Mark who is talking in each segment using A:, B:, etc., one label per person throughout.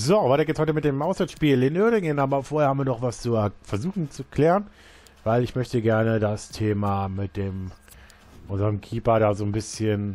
A: So, weiter geht's heute mit dem Auswärtsspiel in Uerdingen, aber vorher haben wir noch was zu versuchen zu klären, weil ich möchte gerne das Thema mit unserem Keeper da so ein bisschen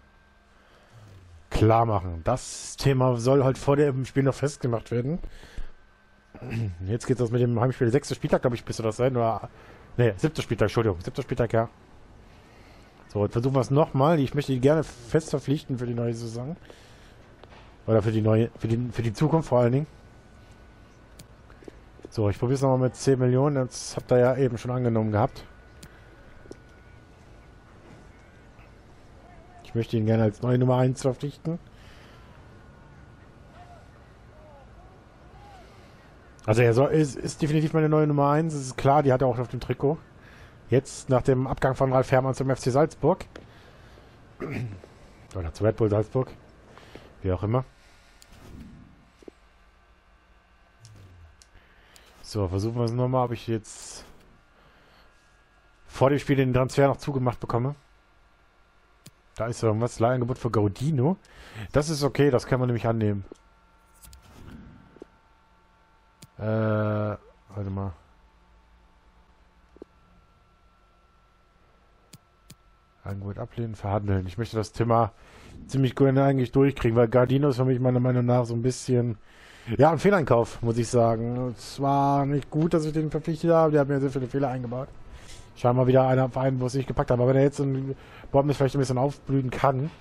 A: klar machen. Das Thema soll halt vor dem Spiel noch festgemacht werden. Jetzt geht es mit dem Heimspiel 6. Spieltag, glaube ich, müsste das sein, oder... Ne, 7. Spieltag, Entschuldigung, 7. Spieltag, ja. So, jetzt versuchen wir es nochmal. Ich möchte ihn gerne fest verpflichten für die neue Saison. Oder für die Zukunft vor allen Dingen. So, ich probiere es nochmal mit 10 Millionen. Das habt ihr ja eben schon angenommen gehabt. Ich möchte ihn gerne als neue Nummer 1 verpflichten. Also er ist definitiv meine neue Nummer 1. Das ist klar, die hat er auch auf dem Trikot. Jetzt nach dem Abgang von Ralf Herrmann zum FC Salzburg. Oder zu Red Bull Salzburg. Wie auch immer. So, versuchen wir es nochmal, ob ich jetzt vor dem Spiel den Transfer noch zugemacht bekomme. Da ist irgendwas. Leihangebot für Gaudino. Das ist okay, das kann man nämlich annehmen. Warte mal. Angebot ablehnen, verhandeln. Ich möchte das Thema ziemlich gut eigentlich durchkriegen, weil Gaudino ist für mich meiner Meinung nach so ein bisschen... Ja, ein Fehleinkauf, muss ich sagen. Es war nicht gut, dass ich den verpflichtet habe. Der hat mir sehr viele Fehler eingebaut. Scheinbar wieder einer Verein, wo es nicht gepackt hat. Aber wenn er jetzt in Bournemouth vielleicht ein bisschen aufblühen kann.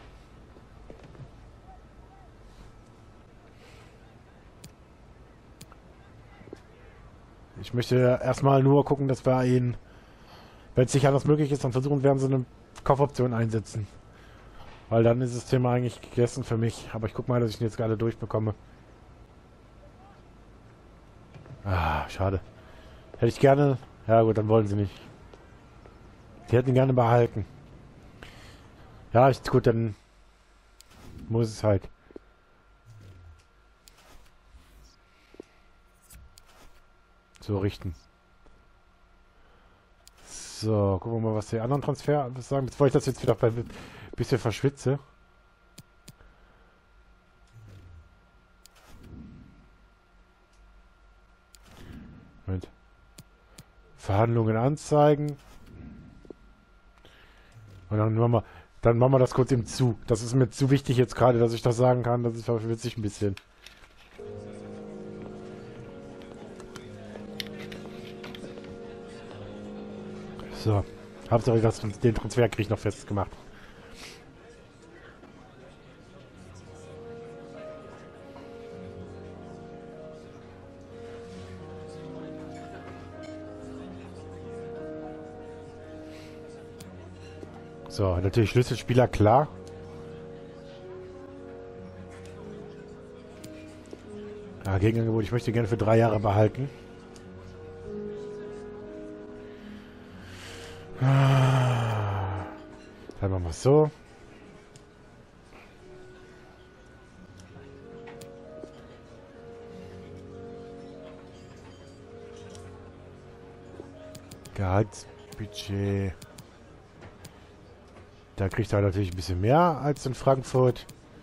A: Ich möchte erstmal nur gucken, dass wir ihn, wenn es nicht anders möglich ist, dann versuchen werden, so eine Kaufoption einsetzen. Weil dann ist das Thema eigentlich gegessen für mich. Aber ich gucke mal, dass ich ihn jetzt gerade durchbekomme. Ah, schade. Hätte ich gerne... Ja gut, dann wollen sie nicht. Die hätten ihn gerne behalten. Ja, ist gut, dann muss es halt. So richten. So, gucken wir mal, was die anderen Transfer sagen. Bevor ich das jetzt wieder ein bisschen verschwitze. Moment. Verhandlungen anzeigen. Und dann machen wir das kurz im zu. Das ist mir zu wichtig jetzt gerade, dass ich das sagen kann. Das ist verwirrt ein bisschen. So. Hauptsache, den Transfer kriege ich noch festgemacht. So, natürlich Schlüsselspieler, klar. Ja, Gegenangebot, ich möchte gerne für 3 Jahre behalten. Dann machen wir es so. Gehaltsbudget. Da kriegt er natürlich ein bisschen mehr als in Frankfurt.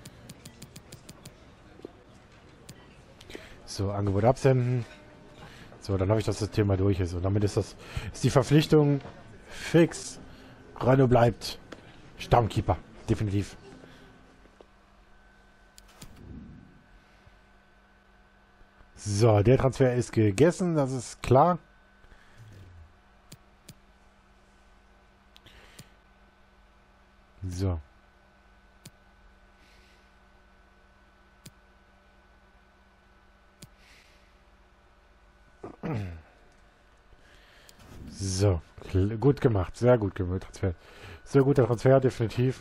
A: So, Angebot absenden. So, dann habe ich, dass das Thema durch ist. Und damit ist die Verpflichtung fix. Rano bleibt Stammkeeper. Definitiv. So, der Transfer ist gegessen. Das ist klar. So. So, gut gemacht, sehr gut gemacht, Transfer. Sehr guter Transfer, definitiv.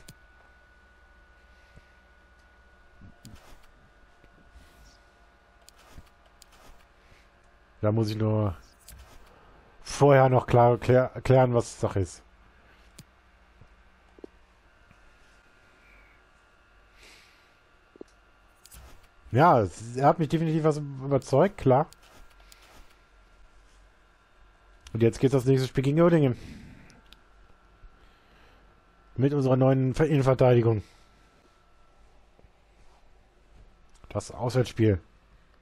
A: Da muss ich nur vorher noch klären, was Sache ist. Ja, er hat mich definitiv was überzeugt, klar. Und jetzt geht's das nächste Spiel gegen Uerdingen. Mit unserer neuen Innenverteidigung. Das Auswärtsspiel.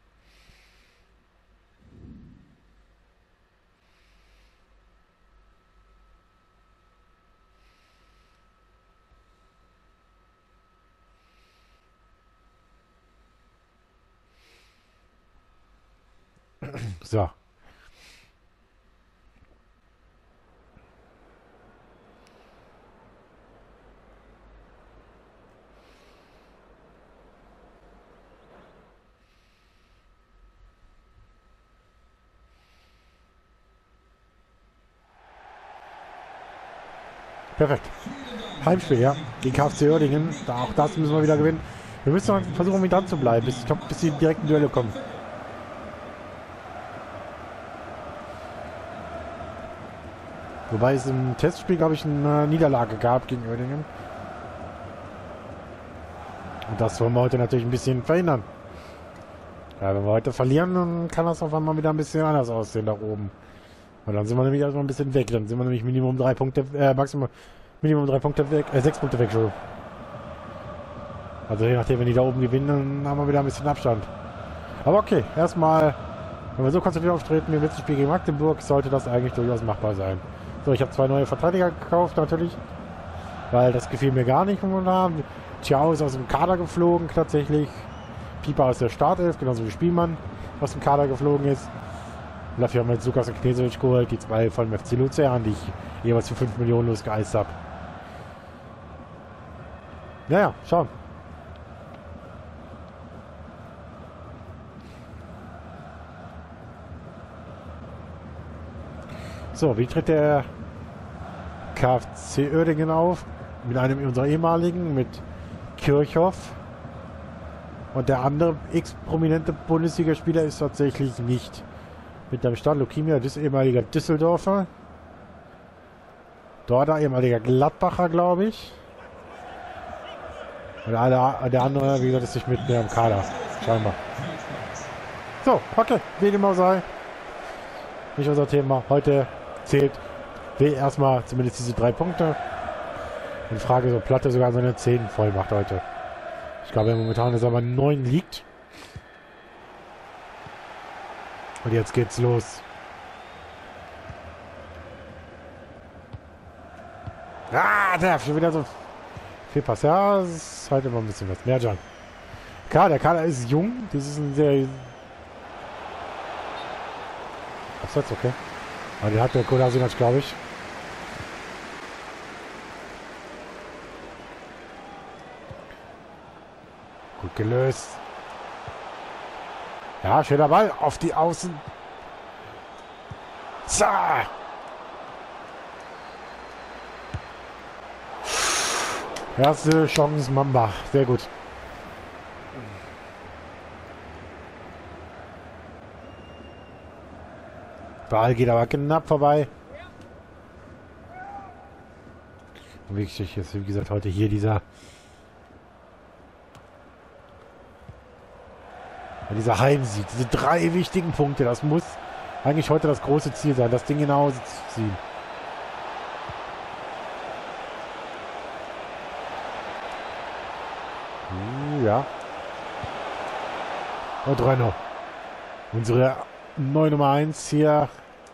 A: So. Perfekt. Heimspiel, ja. Gegen KFC Uerdingen. Auch das müssen wir wieder gewinnen. Wir müssen versuchen, wieder dran zu bleiben, bis die direkten Duelle kommen. Wobei es im Testspiel, glaube ich, eine Niederlage gab gegen Uerdingen. Und das wollen wir heute natürlich ein bisschen verhindern. Ja, wenn wir heute verlieren, dann kann das auf einmal wieder ein bisschen anders aussehen da oben. Und dann sind wir nämlich erstmal ein bisschen weg. Dann sind wir nämlich Minimum 3 Punkte, maximal Minimum 3 Punkte weg, 6 Punkte weg, schon. Also je nachdem, wenn die da oben gewinnen, dann haben wir wieder ein bisschen Abstand. Aber okay, erstmal, wenn wir so konzentriert auftreten wie im letzten Spiel gegen Magdeburg, sollte das eigentlich durchaus machbar sein. So, ich habe 2 neue Verteidiger gekauft, natürlich. Weil das gefiel mir gar nicht momentan. Thiago ist aus dem Kader geflogen, tatsächlich. Pieper aus der Startelf, genauso wie Spielmann aus dem Kader geflogen ist. Und dafür haben wir jetzt Lukas und Knezovic geholt, die 2 von dem FC Luzern, die ich jeweils für 5 Millionen losgeeist habe. Naja, schauen. So, wie tritt der KFC Uerdingen auf? Mit einem unserer ehemaligen, mit Kirchhoff. Und der andere ex-prominente Bundesligaspieler ist tatsächlich nicht mit dem Stand Lukimia, das ehemaliger Düsseldorfer. Dort ehemaliger Gladbacher, glaube ich. Und der andere, wie gesagt, ist nicht mit mehr im Kader. Scheinbar. So, okay, wie dem auch sei. Nicht unser Thema. Heute zählt erstmal zumindest diese 3 Punkte. Und Frage, so Platte sogar seine 10 voll macht heute. Ich glaube, momentan ist er bei 9 liegt. Und jetzt geht's los. Ah, der schon wieder so viel Pass. Ja, das ist halt immer ein bisschen was. Merjan. Klar, der Kader ist jung. Das ist ein sehr... Abseits, okay. Aber den hat der Kolasinac, glaube ich. Gut gelöst. Ja, schöner Ball auf die Außen. Zah! Erste Chance Mamba. Sehr gut. Ball geht aber knapp vorbei. Und wichtig ist, wie gesagt, heute hier dieser Heimsieg. Diese 3 wichtigen Punkte. Das muss eigentlich heute das große Ziel sein, das Ding genau zu ziehen. Ja. Und Renno. Unsere neue Nummer 1 hier.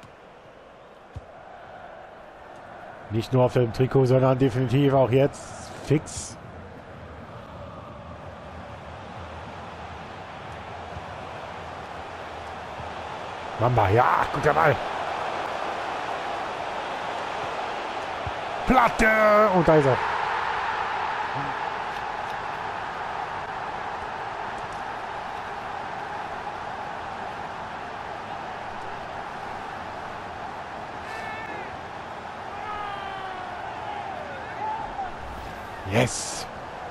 A: Nicht nur auf dem Trikot, sondern definitiv auch jetzt fix. Mamba, ja, guter Ball. Platte! Und da ist er. Yes!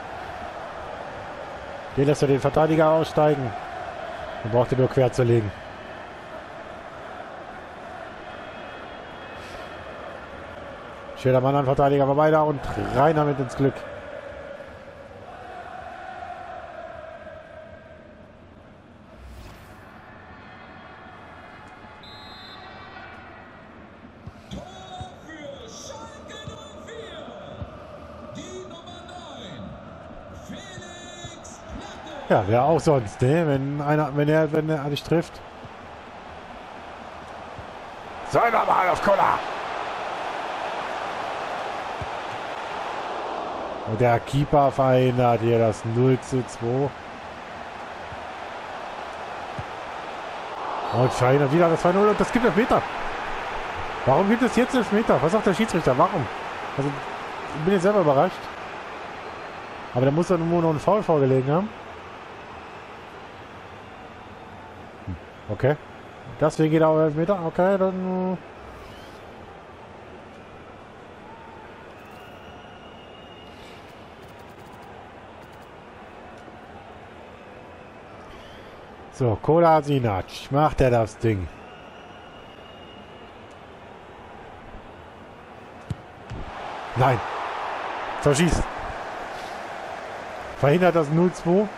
A: Hier lässt er den Verteidiger aussteigen. Man braucht ihn nur quer zu legen. Schöner Mann an Verteidiger war weiter und rein damit ins Glück. Ja, wer auch sonst, ne? Wenn er nicht trifft. Selber mal auf Koller. Und der Keeper verhindert hier das 0:2. Und verhindert wieder das 2-0 und das gibt Elfmeter. Warum gibt es jetzt Elfmeter? Was sagt der Schiedsrichter? Warum? Also, ich bin jetzt selber überrascht. Aber da muss dann nur noch ein Foul vorgelegen haben. Okay. Deswegen geht er auf Elfmeter. Okay, dann... So, Kolasinac. Macht er das Ding. Nein. Verschießt. Verhindert das 0-2.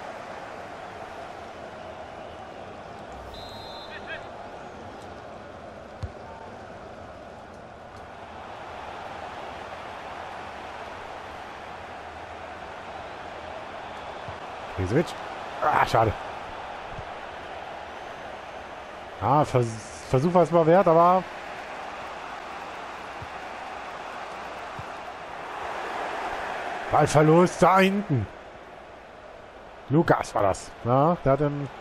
A: Krisevic. Ah, schade. Ah, Versuch war es mal wert, aber... Ballverlust da hinten. Lukas war das. Ja, der hat den...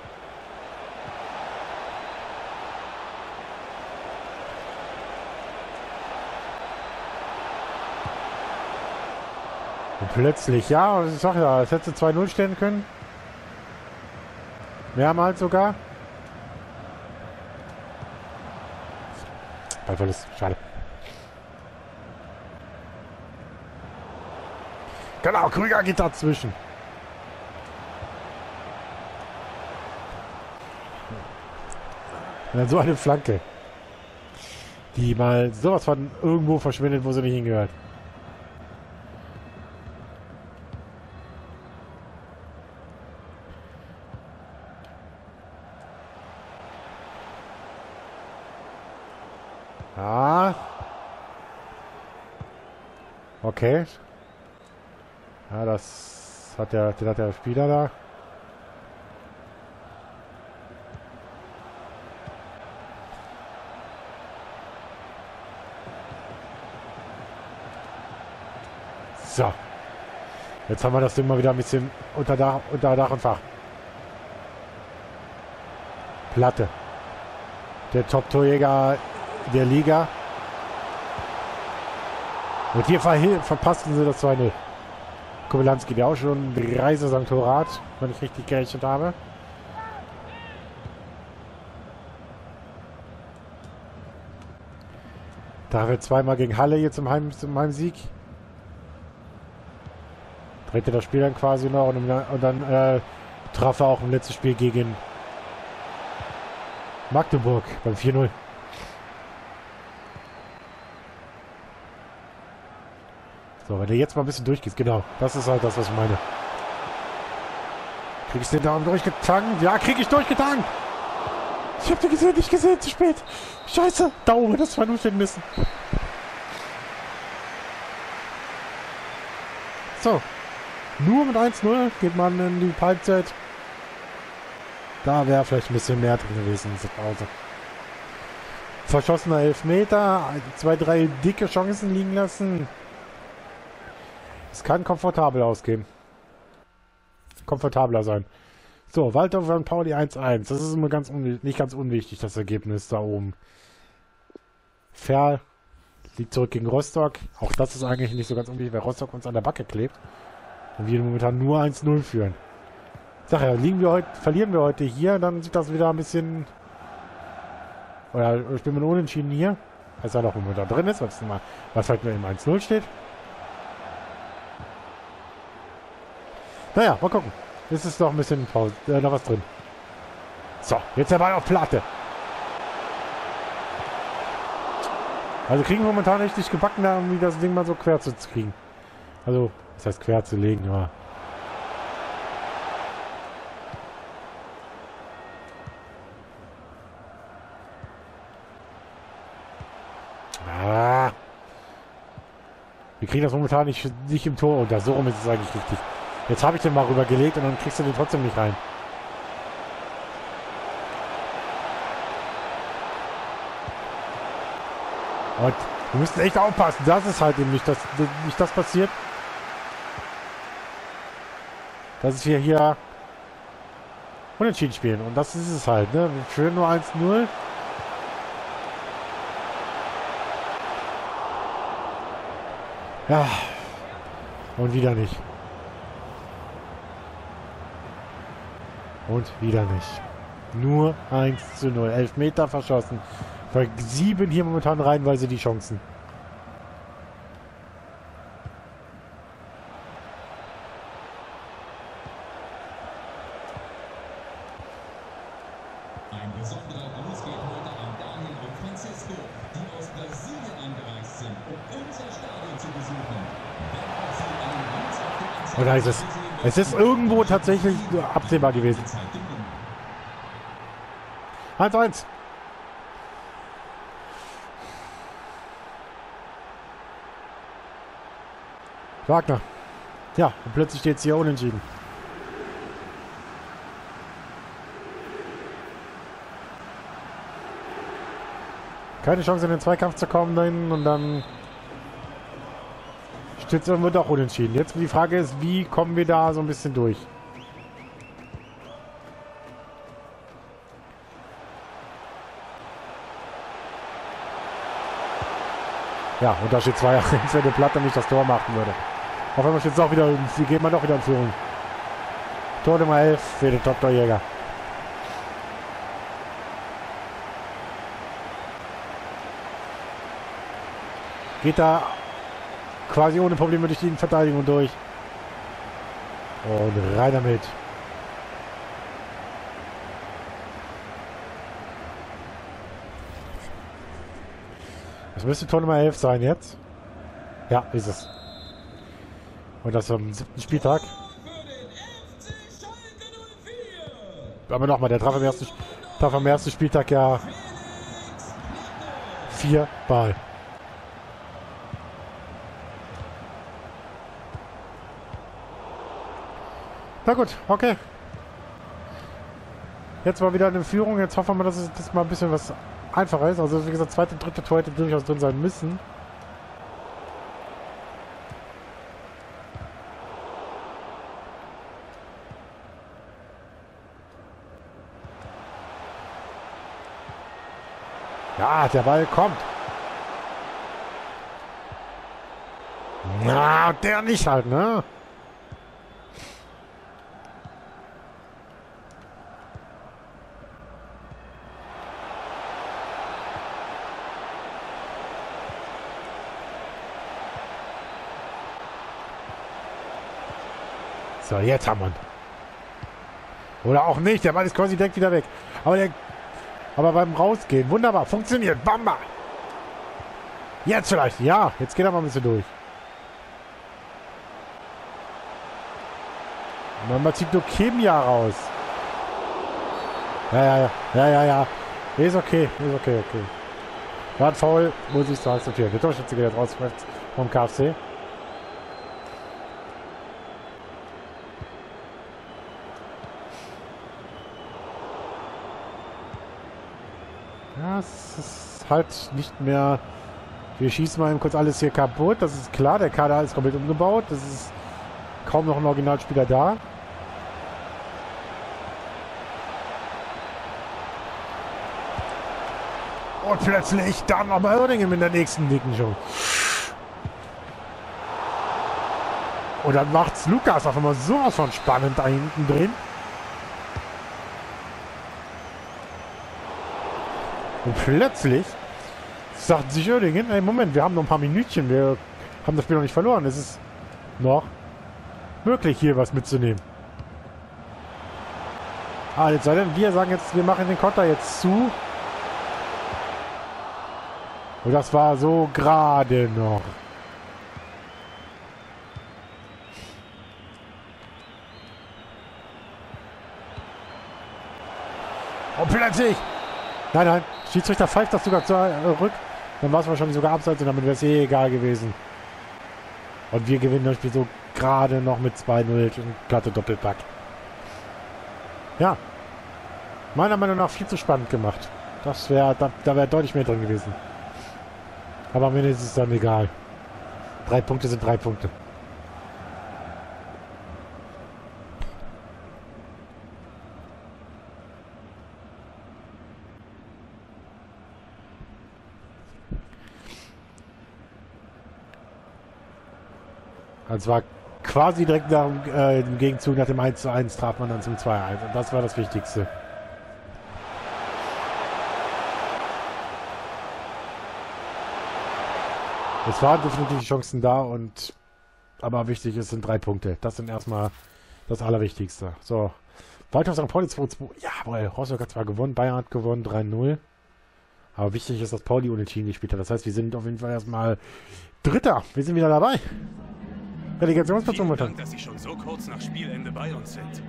A: Und plötzlich, ja, ich sag ja, es hätte 2-0 stehen können. Mehrmals sogar. Ballverlust, schade. Genau, Krüger geht dazwischen. Und dann so eine Flanke. Die mal sowas von irgendwo verschwindet, wo sie nicht hingehört. Ah. Okay. Ja, das hat den hat der Spieler da. So. Jetzt haben wir das Ding mal wieder ein bisschen unter Dach und Fach. Platte. Der Top-Torjäger der Liga. Und hier verpassten sie das 2-0. Kobylanski, der auch schon 3 Saison-Tore hat, wenn ich richtig gerechnet habe. Da haben wir zweimal gegen Halle jetzt zum Heimsieg. Drehte das Spiel dann quasi noch und dann traf er auch im letzten Spiel gegen Magdeburg beim 4-0. So, wenn du jetzt mal ein bisschen durchgehst, genau. Das ist halt das, was ich meine. Krieg ich den Daumen durchgetankt? Ja, krieg ich durchgetankt! Ich hab den gesehen, nicht gesehen, zu spät. Scheiße, Daumen, das 2-0 stehen müssen. So. Nur mit 1-0 geht man in die Halbzeit. Da wäre vielleicht ein bisschen mehr drin gewesen in dieser Pause. Verschossener Elfmeter, 2, 3 dicke Chancen liegen lassen. Es kann komfortabel ausgehen. Komfortabler sein. So, Waldorf und Pauli 1-1. Das ist immer nicht ganz unwichtig, das Ergebnis da oben. Ferl liegt zurück gegen Rostock. Auch das ist eigentlich nicht so ganz unwichtig, weil Rostock uns an der Backe klebt. Und wir momentan nur 1-0 führen. Ich sag ja, verlieren wir heute hier, dann sieht das wieder ein bisschen... Oder spielen wir unentschieden hier. Heißt ja noch, wenn man da drin ist, was halt nur im 1-0 steht. Naja, mal gucken. Jetzt ist noch ein bisschen Pause, noch was drin. So, jetzt der Ball auf Platte. Also kriegen wir momentan echt nicht gebacken, da irgendwie das Ding mal so quer zu kriegen. Also, das heißt quer zu legen, ja. Ah. Wir kriegen das momentan nicht im Tor unter. So rum ist es eigentlich richtig. Jetzt habe ich den mal rübergelegt und dann kriegst du den trotzdem nicht rein. Und wir müssen echt aufpassen. Das ist halt eben nicht das passiert. Dass wir hier unentschieden spielen. Und das ist es halt, ne? Wir führen nur 1-0. Ja. Und wieder nicht. Und wieder nicht. Nur 1-0. 11 Meter verschossen. Versieben hier momentan reihenweise die Chancen.
B: Ein besonderer Gruß geht heute an Daniel und Francisco, die aus Brasilien angereist sind, um unser Stadion zu besuchen. Wenn auch sie einen Gruß auf den Anzeigen
A: Und da ist es. Es ist irgendwo tatsächlich absehbar gewesen. 1-1. Wagner. Ja, und plötzlich steht es hier unentschieden. Keine Chance in den Zweikampf zu kommen dahin und dann steht es irgendwo doch unentschieden. Jetzt die Frage ist, wie kommen wir da so ein bisschen durch? Ja, und da steht 2-1, wenn der Platte nicht das Tor machen würde. Auf einmal steht es auch wieder, sie geht man doch wieder in Führung. Tor Nummer 11 für den Top-Torjäger. Geht da quasi ohne Probleme durch die Verteidigung durch. Und rein damit. Das müsste Tor Nummer 11 sein jetzt. Ja, ist es. Und das am 7. Spieltag. Aber nochmal, der traf am ersten Spieltag ja 4 Ball. Na gut, okay. Jetzt mal wieder eine Führung. Jetzt hoffen wir, dass es das mal ein bisschen was einfacher ist. Also wie gesagt, zweite, dritte Tor hätte durchaus drin sein müssen. Ja, der Ball kommt. Na, der nicht halt, ne? So, jetzt haben wir ihn. Oder auch nicht. Der Ball ist quasi direkt wieder weg. Aber beim Rausgehen. Wunderbar. Funktioniert. Bamba. Jetzt vielleicht. Ja, jetzt geht er mal ein bisschen durch. Man zieht nur Chemia raus. Ja. Ist okay. Okay. War ein Foul. Muss ich so akzeptieren. Der Torschütze geht jetzt raus vom KFC. Ja, es ist halt nicht mehr... Wir schießen mal eben kurz alles hier kaputt. Das ist klar. Der Kader ist komplett umgebaut. Das ist kaum noch ein Originalspieler da. Und plötzlich dann nochmal Oerdingen in der nächsten Dicken schon. Und dann macht's Lukas auf einmal sowas von spannend da hinten drin. Und plötzlich sagt sich Oerdingen, ey Moment, wir haben noch ein paar Minütchen, wir haben das Spiel noch nicht verloren. Es ist noch möglich, hier was mitzunehmen. Ah, jetzt sei denn, wir sagen jetzt, wir machen den Konter jetzt zu. Und das war so gerade noch. Und plötzlich! Nein, Schiedsrichter pfeift das sogar zurück. Dann war es wahrscheinlich sogar abseits und damit wäre es eh egal gewesen. Und wir gewinnen das Spiel so gerade noch mit 2-0 Platte Doppelpack. Ja. Meiner Meinung nach viel zu spannend gemacht. Das wäre, da wäre deutlich mehr drin gewesen. Aber am Ende ist es dann egal. 3 Punkte sind 3 Punkte. Es war quasi direkt nach dem Gegenzug nach dem 1:1 traf man dann zum 2:1. Und das war das Wichtigste. Es waren definitiv Chancen da und aber wichtig ist, sind 3 Punkte. Das sind erstmal das Allerwichtigste. So. Weiter St. Pauli 2:2. Jawohl, Rostock hat zwar gewonnen, Bayern hat gewonnen, 3:0. Aber wichtig ist, dass Pauli unentschieden gespielt hat. Das heißt, wir sind auf jeden Fall erstmal Dritter. Wir sind wieder dabei. Relegationsplatz
C: Vielen
A: momentan.
C: Dank, dass Sie schon so kurz nach Spielende bei uns sind.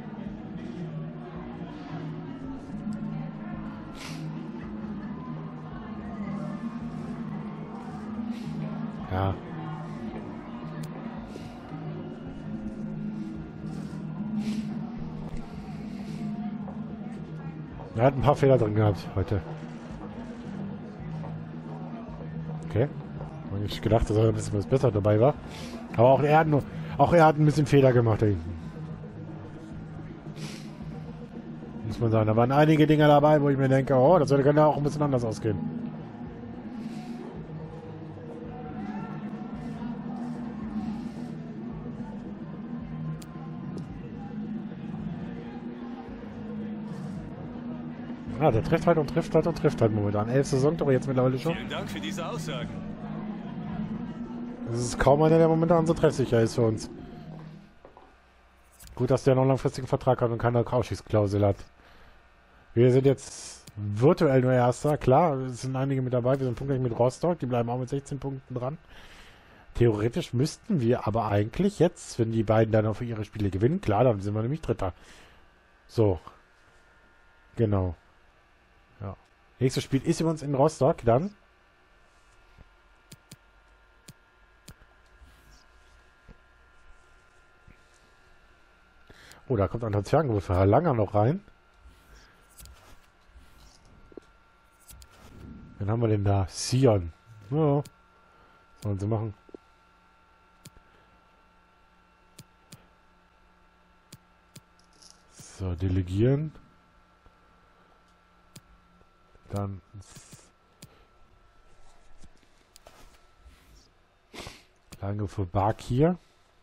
A: Ja. Er hat ein paar Fehler drin gehabt heute. Okay. Hab ich gedacht, dass er ein bisschen was besser dabei war. Aber auch er hat ein bisschen Fehler gemacht da hinten. Muss man sagen. Da waren einige Dinge dabei, wo ich mir denke, oh, das könnte auch ein bisschen anders ausgehen. Ja, der trifft halt und trifft halt und trifft halt momentan. 11 Saisontore jetzt mittlerweile schon.
C: Vielen Dank für diese Aussagen.
A: Es ist kaum einer, der momentan so treffsicher ist für uns. Gut, dass der noch einen langfristigen Vertrag hat und keine Ausstiegsklausel hat. Wir sind jetzt virtuell nur Erster. Klar, es sind einige mit dabei. Wir sind punktgleich mit Rostock. Die bleiben auch mit 16 Punkten dran. Theoretisch müssten wir aber eigentlich jetzt, wenn die beiden dann auf ihre Spiele gewinnen, klar, dann sind wir nämlich Dritter. So. Genau. Ja. Nächstes Spiel ist übrigens in Rostock dann. Oh, da kommt ein Transferangebot für Herr Langer noch rein. Wen haben wir denn da? Sion. Ja. Sollen sie machen. So, delegieren. Dann lange für Bakir.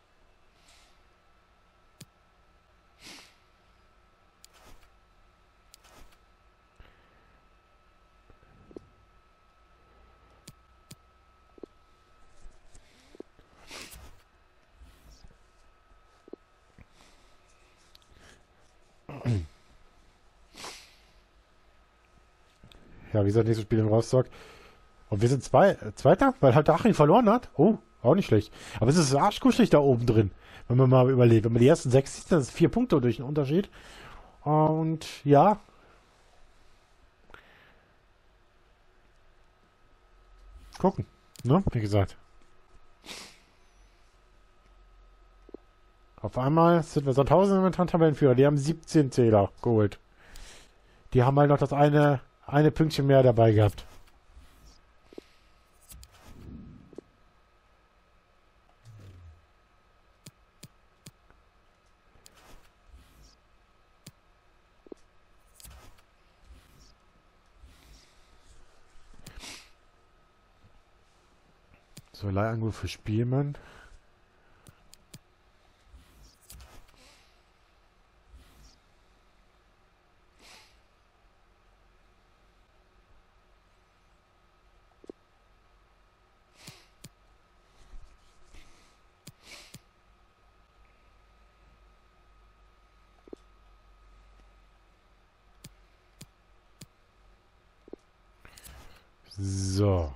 A: Ja, wie gesagt, nächstes Spiel in Rostock. Und wir sind Zweiter, weil halt Achim verloren hat. Oh, auch nicht schlecht. Aber es ist arschkuschelig da oben drin, wenn man mal überlegt. Wenn man die ersten 6 sieht, dann ist 4 Punkte durch den Unterschied. Und ja. Gucken, ne? Wie gesagt. Auf einmal sind wir Sandhausen momentan Tabellenführer. Die haben 17 Zähler geholt. Die haben halt noch das eine Pünktchen mehr dabei gehabt. So, Leihangebot für Spielmann. So.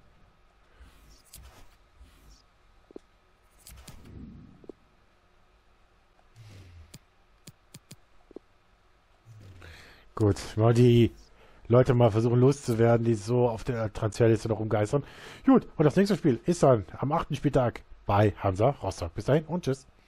A: Gut, mal die Leute mal versuchen loszuwerden, die so auf der Transferliste noch rumgeistern. Gut, und das nächste Spiel ist dann am 8. Spieltag bei Hansa Rostock. Bis dahin und tschüss.